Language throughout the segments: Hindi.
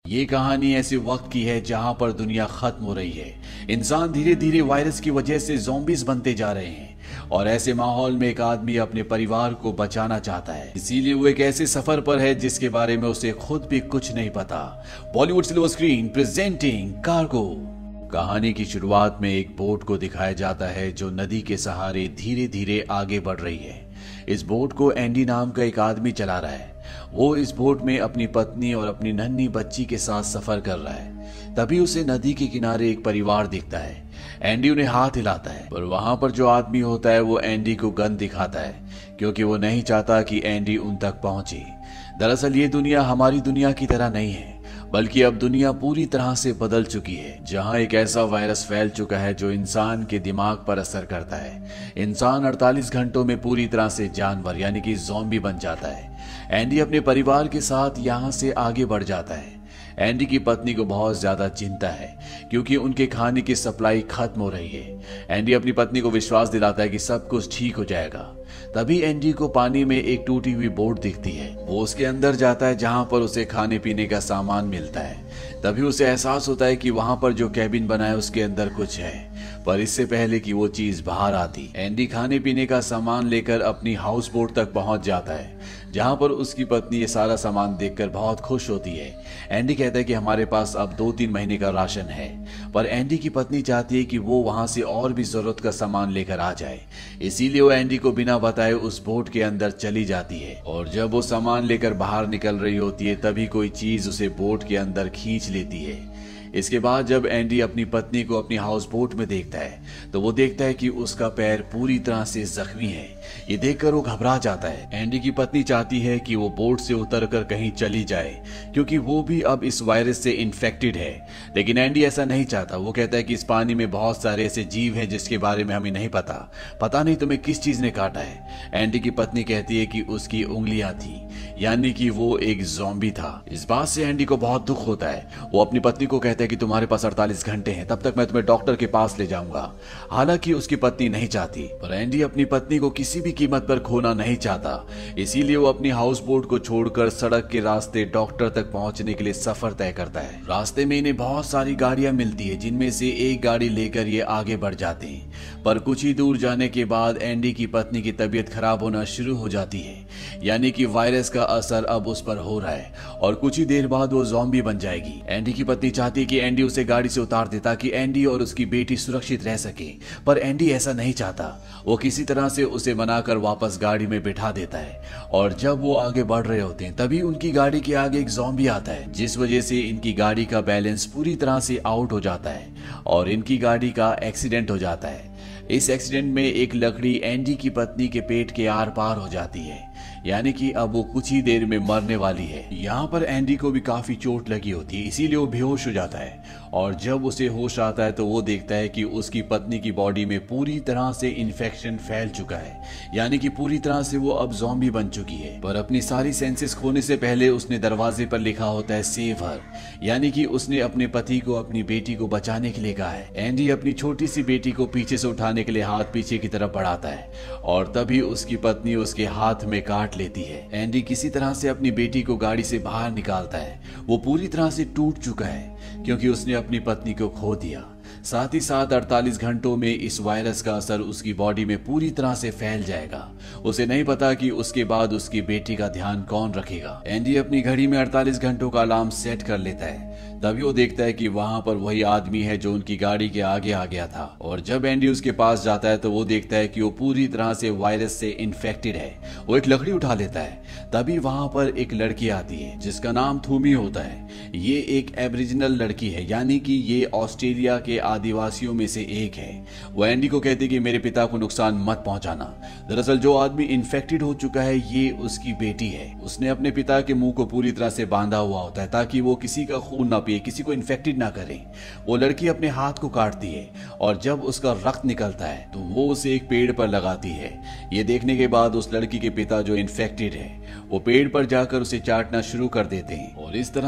ये कहानी ऐसे वक्त की है जहां पर दुनिया खत्म हो रही है। इंसान धीरे धीरे वायरस की वजह से ज़ॉम्बीज़ बनते जा रहे हैं और ऐसे माहौल में एक आदमी अपने परिवार को बचाना चाहता है। इसीलिए वो एक ऐसे सफर पर है जिसके बारे में उसे खुद भी कुछ नहीं पता। Bollywood silver screen presenting cargo. कहानी की शुरुआत में एक बोट को दिखाया जाता है जो नदी के सहारे धीरे धीरे आगे बढ़ रही है। इस बोट को एंडी नाम का एक आदमी चला रहा है। वो इस बोट में अपनी पत्नी और अपनी नन्ही बच्ची के साथ सफर कर रहा है। तभी उसे नदी के किनारे एक परिवार दिखता है। एंडी उन्हें हाथ हिलाता है, पर वहां पर जो आदमी होता है वो एंडी को गन दिखाता है क्योंकि वो नहीं चाहता कि एंडी उन तक पहुंचे। दरअसल ये दुनिया हमारी दुनिया की तरह नहीं है, बल्कि अब दुनिया पूरी तरह से बदल चुकी है, जहां एक ऐसा वायरस फैल चुका है जो इंसान के दिमाग पर असर करता है। इंसान 48 घंटों में पूरी तरह से जानवर यानी कि ज़ॉम्बी बन जाता है। एंडी अपने परिवार के साथ यहाँ से आगे बढ़ जाता है। एंडी की पत्नी को बहुत ज्यादा चिंता है क्योंकि उनके खाने की सप्लाई खत्म हो रही है। एंडी अपनी पत्नी को विश्वास दिलाता है कि सब कुछ ठीक हो जाएगा। तभी एंडी को पानी में एक टूटी हुई बोट दिखती है। वो उसके अंदर जाता है जहां पर उसे खाने पीने का सामान मिलता है। तभी उसे एहसास होता है कि वहां पर जो कैबिन बना है उसके अंदर कुछ है, पर इससे पहले कि वो चीज बाहर आती, एंडी खाने पीने का सामान लेकर अपनी हाउस बोट तक पहुंच जाता है, जहां पर उसकी पत्नी ये सारा सामान देखकर बहुत खुश होती है। एंडी कहता है कि हमारे पास अब 2-3 महीने का राशन है, पर एंडी की पत्नी चाहती है कि वो वहां से और भी जरूरत का सामान लेकर आ जाए। इसीलिए वो एंडी को बिना बताए उस बोट के अंदर चली जाती है और जब वो सामान लेकर बाहर निकल रही होती है तभी कोई चीज उसे बोट के अंदर खींच लेती है। इसके बाद जब एंडी अपनी पत्नी को अपनी हाउस बोट में देखता है तो वो देखता है कि उसका पैर पूरी तरह से जख्मी है। ये देखकर वो घबरा जाता है। एंडी की पत्नी चाहती है कि वो बोट से उतरकर कहीं चली जाए क्योंकि वो भी अब इस वायरस से इन्फेक्टेड है, लेकिन एंडी ऐसा नहीं चाहता। वो कहता है कि इस पानी में बहुत सारे ऐसे जीव हैं जिसके बारे में हमें नहीं पता नहीं तुम्हें किस चीज ने काटा है। एंडी की पत्नी कहती है कि उसकी उंगलियां थी, यानी कि वो एक ज़ॉम्बी था। इस बात से एंडी को बहुत दुख होता है। वो अपनी पत्नी को कहता है कि तुम्हारे पास 48 घंटे हैं, तब तक मैं तुम्हें डॉक्टर के पास ले जाऊंगा। हालांकि उसकी पत्नी नहीं चाहती, पर एंडी अपनी पत्नी को किसी भी कीमत पर खोना नहीं चाहता। इसीलिए वो अपनी हाउस बोट को छोड़कर सड़क के रास्ते डॉक्टर तक पहुंचने के लिए सफर तय करता है। रास्ते में इन्हें बहुत सारी गाड़ियां मिलती है, जिनमें से एक गाड़ी लेकर ये आगे बढ़ जाते हैं। पर कुछ ही दूर जाने के बाद एंडी की पत्नी की तबीयत खराब होना शुरू हो जाती है, यानी कि वायरस का असर अब उस पर हो रहा है और कुछ ही देर बाद वो ज़ॉम्बी बन जाएगी। एंडी की पत्नी चाहती है कि एंडी उसे गाड़ी से उतार दे ताकि एंडी और उसकी बेटी सुरक्षित रह सके, पर एंडी ऐसा नहीं चाहता। वो किसी तरह से उसे मनाकर वापस गाड़ी में बिठा देता है और जब वो आगे बढ़ रहे होते हैं तभी उनकी गाड़ी के आगे एक ज़ॉम्बी आता है, जिस वजह से इनकी गाड़ी का बैलेंस पूरी तरह से आउट हो जाता है और इनकी गाड़ी का एक्सीडेंट हो जाता है। इस एक्सीडेंट में एक लकड़ी एंडी की पत्नी के पेट के आर पार हो जाती है, यानी कि अब वो कुछ ही देर में मरने वाली है। यहाँ पर एंडी को भी काफी चोट लगी होती है, इसीलिए वो बेहोश हो जाता है और जब उसे होश आता है तो वो देखता है कि उसकी पत्नी की बॉडी में पूरी तरह से इन्फेक्शन फैल चुका है, यानी कि पूरी तरह से वो अब ज़ॉम्बी बन चुकी है। पर अपनी सारी सेंसेस खोने से पहले उसने दरवाजे पर लिखा होता है सेव हर, यानी कि उसने अपने पति को अपनी बेटी को बचाने के लिए कहा है। एंडी अपनी छोटी सी बेटी को पीछे से उठाने के लिए हाथ पीछे की तरफ बढ़ाता है और तभी उसकी पत्नी उसके हाथ में काट लेती है। एंडी किसी तरह से अपनी बेटी को गाड़ी से बाहर निकालता है। वो पूरी तरह से टूट चुका है क्योंकि उसने अपनी पत्नी को खो दिया। साथ ही साथ 48 घंटों में इस वायरस का असर उसकी बॉडी में पूरी तरह से फैल जाएगा। उसे नहीं पता कि उसके बाद उसकी बेटी का ध्यान कौन रखेगा। एंडी अपनी घड़ी में 48 घंटों का अलार्म सेट कर लेता है। तभी वो देखता है कि वहां पर वही आदमी है जो उनकी गाड़ी के आगे आ गया था और जब एंडी उसके पास जाता है तो वो देखता है कि वो पूरी तरह से वायरस से इन्फेक्टेड है। वो एक लकड़ी उठा लेता है। तभी वहां पर एक लड़की आती है जिसका नाम थूमी होता है। ये एक एब्रिजिनल लड़की है, यानी कि ये ऑस्ट्रेलिया के आदिवासियों में से एक है। वो एंडी को कहती है कि मेरे पिता को नुकसान मत पहुंचाना। दरअसल जो आदमी इन्फेक्टेड हो चुका है ये उसकी बेटी है। उसने अपने पिता के मुंह को पूरी तरह से बांधा हुआ होता है ताकि वो किसी का खून ना पिए, किसी को इन्फेक्टेड ना करे। वो लड़की अपने हाथ को काटती है और जब उसका रक्त निकलता है तो वो उसे एक पेड़ पर लगाती है। ये देखने के बाद उस लड़की के पिता जो इन्फेक्टेड है वो पेड़ पर जाकर उसे चाटना शुरू कर देते हैं और इस तरह से वो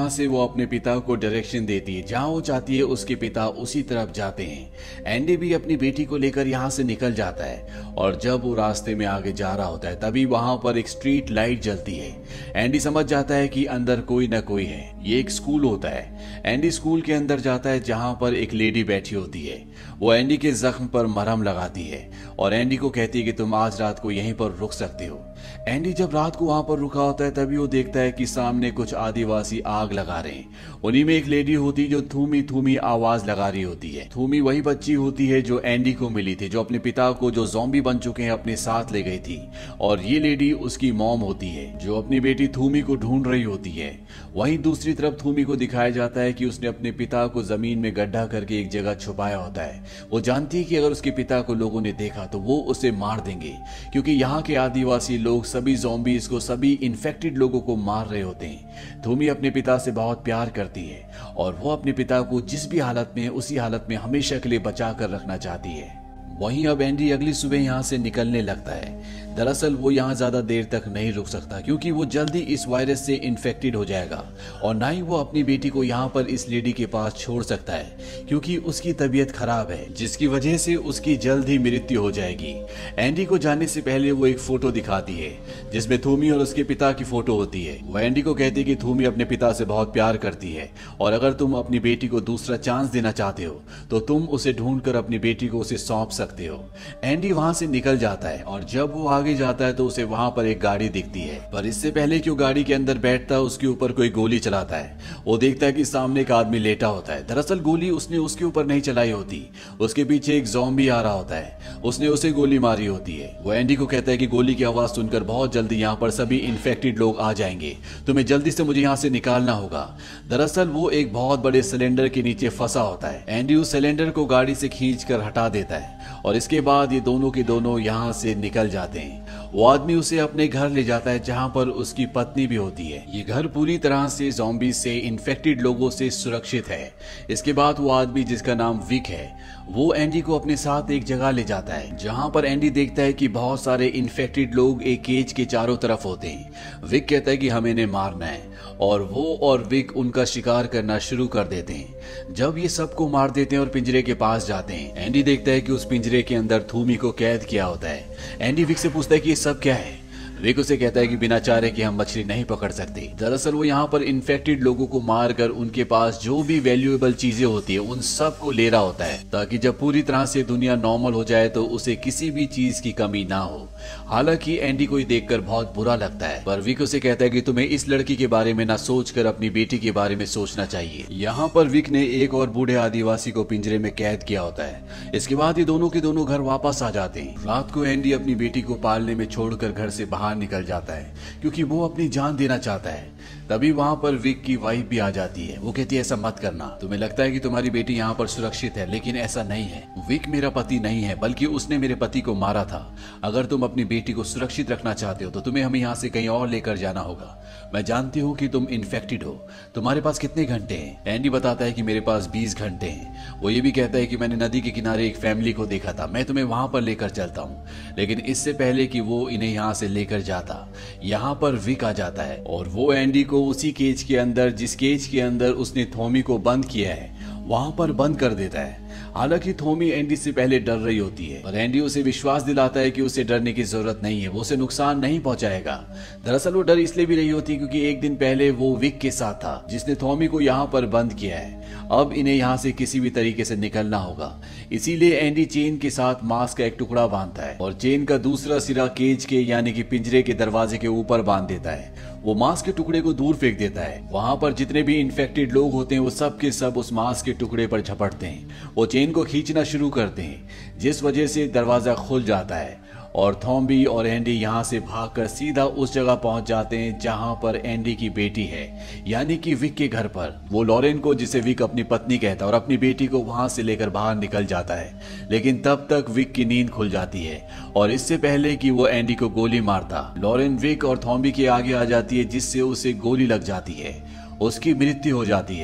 अपने पिता को डायरेक्शन देती है, जहां वो चाहती है उसके पिता उसी तरफ जाते हैं। एंडी भी अपनी बेटी को लेकर यहाँ से निकल जाता है और जब वो रास्ते में आगे जा रहा होता है तभी वहां पर एक स्ट्रीट लाइट जलती है। एंडी समझ जाता है कि अंदर कोई न कोई है। ये एक स्कूल होता है। एंडी स्कूल के अंदर जाता है जहां पर एक लेडी बैठी होती है। वो एंडी के जख्म पर मरहम लगाती है और एंडी को कहती है कि तुम आज रात को यहीं पर रुक सकते हो। एंडी जब रात को वहां पर रुका होता है तभी वो देखता है कि सामने कुछ आदिवासी आग लगा रहे हैं। उन्हीं में एक लेडी होती है जो थूमी थूमी आवाज लगा रही होती है। थूमी वही बच्ची होती है जो एंडी को मिली थी, जो अपने पिता को जो ज़ॉम्बी बन चुके हैं अपने साथ ले गई थी। और ये लेडी उसकी मॉम होती है जो अपनी बेटी थूमी को ढूंढ रही होती है। वहीं दूसरी तरफ थूमी को दिखाया जाता है कि उसने अपने पिता को जमीन में गड्ढा करके एक जगह छुपाया होता है। वो जानती है कि अगर उसके पिता को लोगों ने देखा तो वो उसे मार देंगे, क्योंकि यहाँ के आदिवासी लोग सभी ज़ॉम्बीज को, सभी इन्फेक्टेड लोगों को मार रहे होते हैं। थूमी अपने पिता से बहुत प्यार करती है और वो अपने पिता को जिस भी हालत में उसी हालत में हमेशा के लिए बचा कर रखना चाहती है। वहीं अब एंडी अगली सुबह यहाँ से निकलने लगता है। दरअसल वो यहाँ ज्यादा देर तक नहीं रुक सकता क्योंकि वो जल्दी इस वायरस से इन्फेक्टेड हो जाएगा और ना ही वो अपनी बेटी को यहाँ पर इस लेडी के पास छोड़ सकता है क्योंकि उसकी तबीयत खराब है, जिसकी वजह से उसकी जल्द ही मृत्यु हो जाएगी। एंडी को जाने से पहले वो एक फोटो दिखाती है जिसमें थूमी और उसके पिता की फोटो होती है। वो एंडी को कहती है कि थूमी अपने पिता से बहुत प्यार करती है और अगर तुम अपनी बेटी को दूसरा चांस देना चाहते हो तो तुम उसे ढूंढ कर अपनी बेटी को उसे सौंप सकते हो। एंडी वहां से निकल जाता है और जब वो आगे जाता है तो उसे वहां पर एक गाड़ी दिखती है, पर इससे पहले कि वो गाड़ी के अंदर बैठता है उसके ऊपर कोई गोली चलाता है। वो देखता है कि सामने एक आदमी लेटा होता है। दरअसल गोली उसने उसके ऊपर नहीं चलाई होती, उसके पीछे एक ज़ॉम्बी आ रहा होता है, उसने उसे गोली मारी होती है। वो एंडी को कहता है कि गोली की आवाज सुनकर बहुत जल्दी यहाँ पर सभी इन्फेक्टेड लोग आ जाएंगे, तुम्हें जल्दी से मुझे यहाँ से निकालना होगा। दरअसल वो एक बहुत बड़े सिलेंडर के नीचे फंसा होता है। एंडी उस सिलेंडर को गाड़ी से खींच कर हटा देता है और इसके बाद ये दोनों के दोनों यहाँ से निकल जाते हैं। वो आदमी उसे अपने घर ले जाता है जहाँ पर उसकी पत्नी भी होती है। ये घर पूरी तरह से ज़ॉम्बी से, इन्फेक्टेड लोगों से सुरक्षित है। इसके बाद वो आदमी जिसका नाम विक है वो एंडी को अपने साथ एक जगह ले जाता है जहाँ पर एंडी देखता है कि बहुत सारे इन्फेक्टेड लोग एक केज के चारों तरफ होते हैं। विक कहता है कि हमें इन्हें मारना है और वो और विक उनका शिकार करना शुरू कर देते हैं। जब ये सबको मार देते हैं और पिंजरे के पास जाते हैं, एंडी देखता है कि उस पिंजरे के अंदर थूमी को कैद किया होता है। एंडी विक से पूछता है कि ये सब क्या है। विक उसे कहता है कि बिना चारे के हम मछली नहीं पकड़ सकते। दरअसल वो यहाँ पर इन्फेक्टेड लोगों को मारकर उनके पास जो भी वैल्यूएबल चीजें होती है उन सब को ले रहा होता है ताकि जब पूरी तरह से दुनिया नॉर्मल हो जाए तो उसे किसी भी चीज की कमी ना हो। हालांकि एंडी को देखकर बहुत बुरा लगता है, पर विक उसे कहता है कि तुम्हें इस लड़की के बारे में ना सोचकर अपनी बेटी के बारे में सोचना चाहिए। यहाँ पर विक ने एक और बूढ़े आदिवासी को पिंजरे में कैद किया होता है। इसके बाद ये दोनों के दोनों घर वापस आ जाते हैं। रात को एंडी अपनी बेटी को पालने में छोड़कर घर से बाहर निकल जाता है क्योंकि वो अपनी जान देना चाहता है। तभी वहां पर विक की वाइफ भी आ जाती है। वो कहती है ऐसा मत करना, तुम्हें लगता है कि तुम्हारी बेटी यहाँ पर सुरक्षित है, लेकिन ऐसा नहीं है। विक मेरा पति नहीं है, बल्कि उसने मेरे पति को मारा था। अगर तुम अपनी बेटी को सुरक्षित रखना चाहते हो तो तुम्हें हमें यहाँ से कहीं और लेकर जाना होगा। मैं जानती हूँ कि तुम इन्फेक्टेड हो, तुम्हारे पास कितने घंटे हैं? एंडी बताता है कि मेरे पास 20 घंटे हैं। वो ये भी कहता है कि मैंने नदी के किनारे एक फैमिली को देखा था, मैं तुम्हें वहां पर लेकर चलता हूँ। लेकिन इससे पहले कि वो इन्हें यहाँ से लेकर जाता, यहाँ पर विक आ जाता है और वो एंडी को उसी केज के अंदर, जिस केज के अंदर उसने थॉमी को बंद किया है, वहां पर बंद कर देता है। हालांकि थॉमी एंडी से पहले डर रही होती है, पर एंडी उसे विश्वास दिलाता है कि उसे डरने की जरूरत नहीं है, वो उसे नुकसान नहीं पहुंचाएगा। दरअसल वो डर इसलिए भी रही होती क्योंकि एक दिन पहले वो विक के साथ था जिसने थॉमी को यहाँ पर बंद किया है। अब इन्हें यहाँ से किसी भी तरीके से निकलना होगा, इसीलिए एंडी चेन के साथ मांस का एक टुकड़ा बांधता है और चेन का दूसरा सिरा केज के यानी कि पिंजरे के दरवाजे के ऊपर बांध देता है। वो मांस के टुकड़े को दूर फेंक देता है। वहां पर जितने भी इन्फेक्टेड लोग होते हैं वो सब के सब उस मांस के टुकड़े पर झपटते हैं। वो चेन को खींचना शुरू करते हैं जिस वजह से दरवाजा खुल जाता है और थॉम्बी और एंडी यहाँ से भागकर सीधा उस जगह पहुंच जाते हैं जहां पर एंडी की बेटी है, यानी कि विक के घर पर। वो लॉरेन को, जिसे विक अपनी पत्नी कहता है, और अपनी बेटी को वहां से लेकर बाहर निकल जाता है। लेकिन तब तक विक की नींद खुल जाती है और इससे पहले कि वो एंडी को गोली मारता, लॉरेन विक और थॉम्बी के आगे आ जाती है जिससे उसे गोली लग जाती है, उसकी मृत्यु हो जाती है।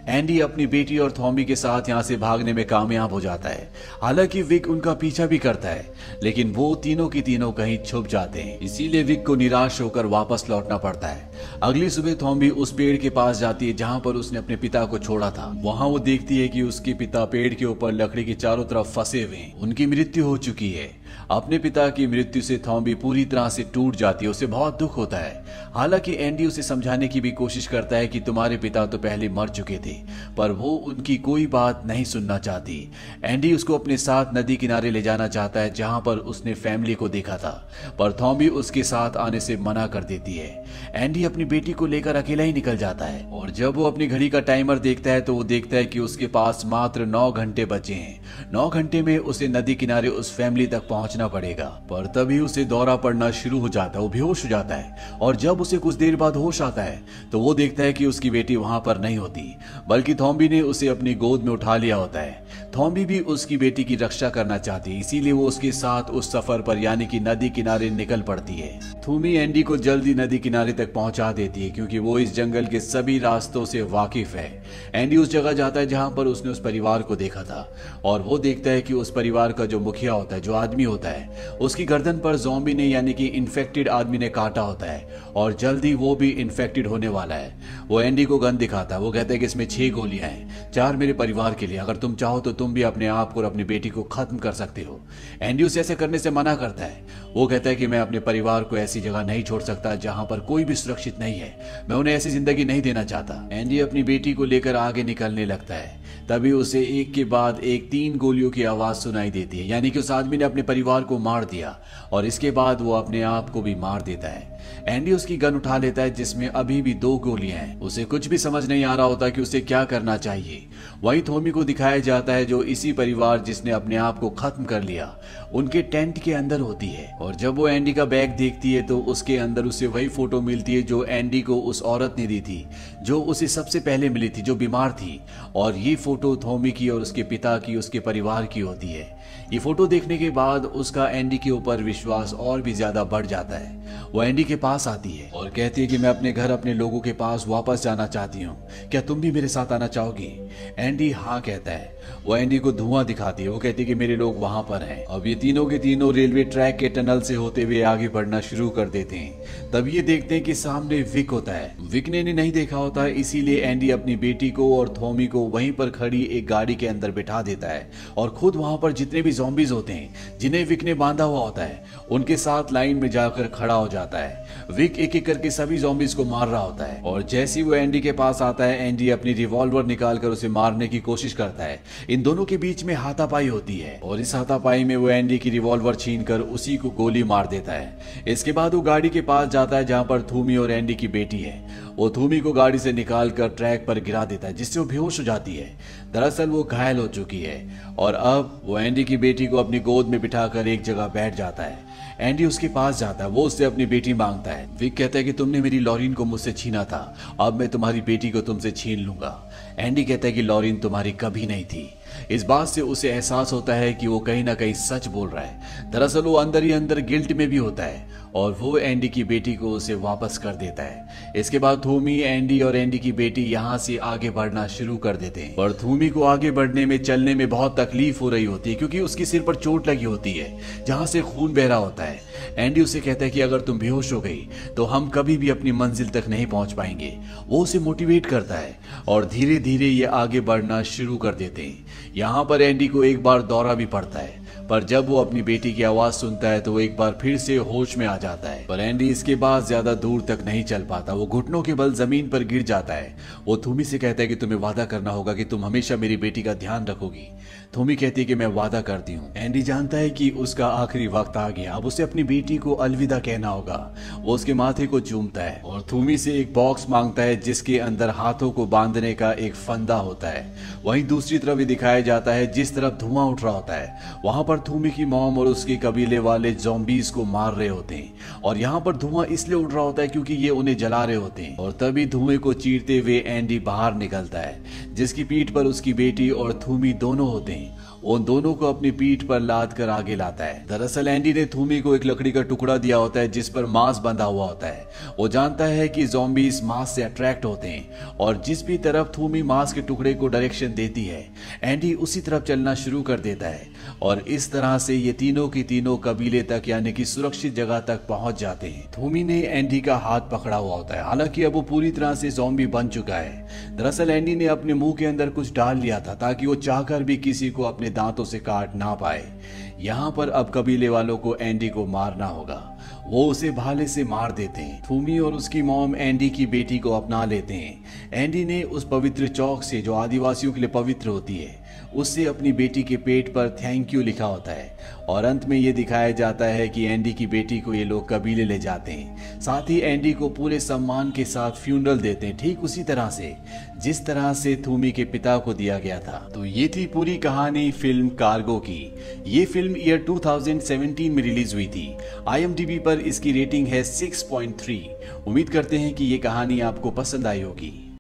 एंडी अपनी बेटी और थॉमी के साथ यहाँ से भागने में कामयाब हो जाता है। हालांकि विक उनका पीछा भी करता है, लेकिन वो तीनों की तीनों कहीं छुप जाते हैं। इसीलिए विक को निराश होकर वापस लौटना पड़ता है। अगली सुबह थॉमी उस पेड़ के पास जाती है जहाँ पर उसने अपने पिता को छोड़ा था। वहाँ वो देखती है कि उसके पिता पेड़ के ऊपर लकड़ी के चारों तरफ फंसे हुए हैं। उनकी मृत्यु हो चुकी है। अपने पिता की मृत्यु से थॉमी पूरी तरह से टूट जाती है। उसे बहुत दुख होता है। हालांकि एंडी उसे समझाने की भी कोशिश करता है कि तुम्हारे पिता तो पहले मर चुके थे, पर वो उनकी कोई बात नहीं सुनना चाहती। एंडी उसको अपने साथ नदी किनारे ले जाना चाहता है जहां पर उसने फैमिली को देखा था, पर थॉमी उसके साथ आने से मना कर देती है। एंडी अपनी बेटी को लेकर अकेला ही निकल जाता है और जब वो अपनी घड़ी का टाइमर देखता है तो वो देखता है कि उसके पास मात्र 9 घंटे बचे हैं। 9 घंटे में उसे नदी किनारे उस फैमिली तक पहुंचना पड़ेगा। पर तभी उसे दौरा पड़ना शुरू हो जाता है। वो बेहोश हो जाता है और जब उसे कुछ देर बाद होश आता है तो वो देखता है कि उसकी बेटी वहां पर नहीं होती, बल्कि थॉम्बी ने उसे अपनी गोद में उठा लिया होता है। थॉम्बी भी उसकी बेटी की रक्षा करना चाहती है, इसीलिए वो उसके साथ उस सफर पर यानी कि नदी किनारे निकल पड़ती है। थूमी एंडी को जल्दी नदी किनारे तक पहुंचा देती है क्योंकि वो इस जंगल के सभी रास्तों से वाकिफ है। एंडी उस जगह जाता है जहां पर उसने उस परिवार को देखा था और वो देखता है कि उस परिवार का जो मुखिया होता है, जो आदमी होता है, उसकी गर्दन पर ज़ॉम्बी ने यानी कि इन्फेक्टेड आदमी ने काटा होता है और जल्दी वो भी इन्फेक्टेड होने वाला है। वो एंडी को गन दिखाता है। वो कहता है कि इसमें 6 गोलियां हैं, 4 मेरे परिवार के लिए। अगर तुम चाहो तो तुम भी अपने आप को और अपनी बेटी को खत्म कर सकते हो। एंडी उसे ऐसे करने से मना करता है। वो कहता है कि मैं अपने परिवार को ऐसी जगह नहीं छोड़ सकता जहां पर कोई भी सुरक्षित नहीं है। मैं उन्हें ऐसी जिंदगी नहीं देना चाहता। एंडी अपनी बेटी को लेकर आगे निकलने लगता है। तभी उसे एक के बाद एक 3 गोलियों की आवाज सुनाई देती है, यानी कि उस आदमी ने अपने परिवार को मार दिया और इसके बाद वो अपने आप को भी मार देता है। एंडी उसकी गन उठा लेता है जिसमें अभी भी 2 गोलियां हैं। उसे कुछ भी समझ नहीं आ रहा होता कि उसे क्या करना चाहिए। वहीं थॉमी को दिखाया जाता है जो इसी परिवार जिसने अपने आप को खत्म कर लिया उनके टेंट के अंदर होती है। और जब वो एंडी का बैग देखती है तो उसके अंदर उसे वही फोटो मिलती है जो एंडी को उस औरत ने दी थी, जो उसे सबसे पहले मिली थी, जो बीमार थी। और ये फोटो थॉमी की और उसके पिता की, उसके परिवार की होती है। ये फोटो देखने के बाद उसका एंडी के ऊपर विश्वास और भी ज्यादा बढ़ जाता है। वो एंडी के पास आती है और कहती है कि मैं अपने घर, अपने लोगों के पास वापस जाना चाहती हूँ, क्या तुम भी मेरे साथ आना चाहोगी? एंडी हाँ कहता है। वो एंडी को धुआं दिखाती है। वो कहती है कि मेरे लोग वहां पर हैं। अब ये तीनों के तीनों रेलवे ट्रैक के टनल से होते हुए आगे बढ़ना शुरू कर देते हैं। तब ये देखते हैं कि सामने विक होता है। विक ने नहीं देखा होता है, इसीलिए एंडी अपनी बेटी को और थॉमी को वहीं पर खड़ी एक गाड़ी के अंदर बिठा देता है और खुद वहां पर जितने भी ज़ॉम्बीज होते हैं जिन्हें विक ने बांधा हुआ होता है उनके साथ लाइन में जाकर खड़ा हो जाता है। विक एक एक करके सभी ज़ॉम्बीज को मार रहा होता है और जैसे ही वो एंडी के पास आता है, एंडी अपनी रिवॉल्वर निकालकर उसे मारने की कोशिश करता है। इन दोनों के बीच में हाथापाई होती है और इस हाथापाई में वो एंडी की रिवॉल्वर छीनकर उसी को गोली मार देता है। इसके बाद वो गाड़ी के पास जाता है जहां पर थूमी और एंडी की बेटी है। वो थूमी को गाड़ी से निकालकर ट्रैक पर गिरा देता है जिससे वो बेहोश हो जाती है। दरअसल वो घायल हो चुकी है और अब वो एंडी की बेटी को अपनी गोद में बिठाकर एक जगह बैठ जाता है। एंडी उसके पास जाता है। वो उससे अपनी बेटी मांगता है। विक कहता है कि तुमने मेरी लॉरीन को मुझसे छीना था, अब मैं तुम्हारी बेटी को तुमसे छीन लूंगा। एंडी कहता है कि लॉरीन तुम्हारी कभी नहीं थी। इस बात से उसे एहसास होता है कि वो कहीं ना कहीं सच बोल रहा है। दरअसल वो अंदर ही अंदर गिल्ट में भी होता है और वो एंडी की बेटी को उसे वापस कर देता है। इसके बाद थूमी, एंडी और एंडी की बेटी यहाँ से आगे बढ़ना शुरू कर देते हैं। पर थूमी को आगे बढ़ने में, चलने में बहुत तकलीफ हो रही होती है क्योंकि उसकी सिर पर चोट लगी होती है जहाँ से खून बह रहा होता है। एंडी उसे कहता है कि अगर तुम बेहोश हो गई तो हम कभी भी अपनी मंजिल तक नहीं पहुंच पाएंगे। वो उसे मोटिवेट करता है और धीरे धीरे ये आगे बढ़ना शुरू कर देते हैं। यहाँ पर एंडी को एक बार दौरा भी पड़ता है, पर जब वो अपनी बेटी की आवाज सुनता है तो वो एक बार फिर से होश में आ जाता है। पर एंडी इसके बाद ज्यादा दूर तक नहीं चल पाता। वो घुटनों के बल जमीन पर गिर जाता है। वो थूमी से कहता है कि तुम्हें वादा करना होगा कि तुम हमेशा मेरी बेटी का ध्यान रखोगी। थूमी कहती है कि मैं वादा करती हूँ। एंडी जानता है कि उसका आखिरी वक्त आ गया, अब उसे अपनी बेटी को अलविदा कहना होगा। वो उसके माथे को चूमता है और थूमी से एक बॉक्स मांगता है जिसके अंदर हाथों को बांधने का एक फंदा होता है। वहीं दूसरी तरफ भी दिखाया जाता है जिस तरफ धुआं उठ रहा होता है वहां पर थूमी की मॉम और उसके कबीले वाले ज़ॉम्बीज को मार रहे होते हैं और यहाँ पर धुआं इसलिए उठ रहा होता है क्योंकि ये उन्हें जला रहे होते हैं। और तभी धुएं को चीरते हुए एंडी बाहर निकलता है जिसकी पीठ पर उसकी बेटी और थूमी दोनों होते हैं। उन दोनों को अपनी पीठ पर लाद कर आगे लाता है। दरअसल एंडी ने थूमी को एक लकड़ी का टुकड़ा दिया होता है जिस पर मांस बंधा हुआ होता है। वो जानता है कि ज़ॉम्बी इस मांस से अट्रैक्ट होते हैं और जिस भी तरफ थूमी मांस के टुकड़े को डायरेक्शन देती है एंडी उसी तरफ चलना शुरू कर देता है और इस तरह से ये तीनों की तीनों कबीले तक यानी कि सुरक्षित जगह तक पहुंच जाते हैं। थूमी ने एंडी का हाथ पकड़ा हुआ होता है, हालांकि अब वो पूरी तरह से ज़ॉम्बी बन चुका है। दरअसल एंडी ने अपने मुंह के अंदर कुछ डाल लिया था ताकि वो चाहकर भी किसी को अपने दांतों से काट ना पाए। यहाँ पर अब कबीले वालों को एंडी को मारना होगा। वो उसे भाले से मार देते हैं। थूमी और उसकी मॉम एंडी की बेटी को अपना लेते हैं। एंडी ने उस पवित्र चौक से जो आदिवासियों के लिए पवित्र होती है उससे अपनी बेटी के पेट पर थैंक यू लिखा होता है और अंत में ये दिखाया जाता है कि एंडी की बेटी को ये लोग कबीले ले जाते हैं। साथ ही एंडी को पूरे सम्मान के साथ फ्यूनरल देते हैं, ठीक उसी तरह से जिस तरह से थूमी के पिता को दिया गया था। तो ये थी पूरी कहानी फिल्म कार्गो की। ये फिल्म ईयर 2017 में रिलीज हुई थी। IMDb पर इसकी रेटिंग है 6.3। उम्मीद करते हैं कि ये कहानी आपको पसंद आई होगी।